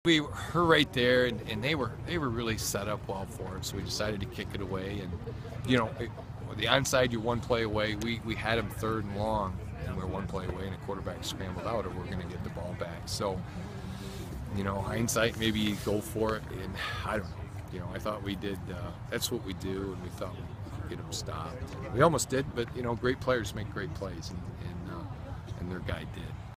We were right there, and they were really set up well for it. So we decided to kick it away, and the onside, you're one play away. We had them 3rd and long, and we're one play away, and a quarterback scrambled out, or we're going to get the ball back. So hindsight, maybe you go for it, and I don't know. I thought we did. That's what we do, and we thought we'd get them stopped. We almost did, but great players make great plays, and their guy did.